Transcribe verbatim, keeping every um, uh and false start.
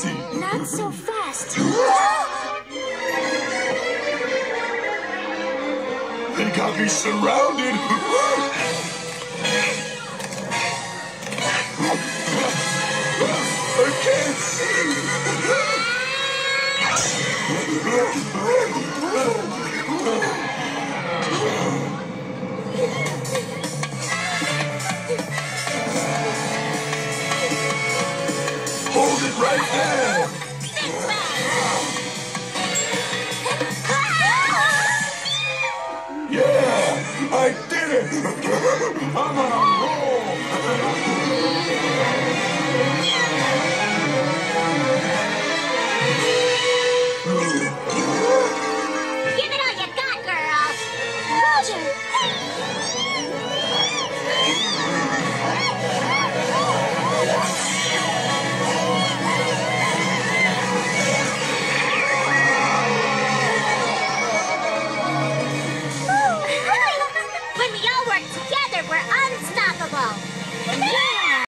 easy. Not so fast. They got me surrounded. I can't see. Hold it right there. Yeah, I did it. I'm on a roll. Give it all you got, girls! Roger!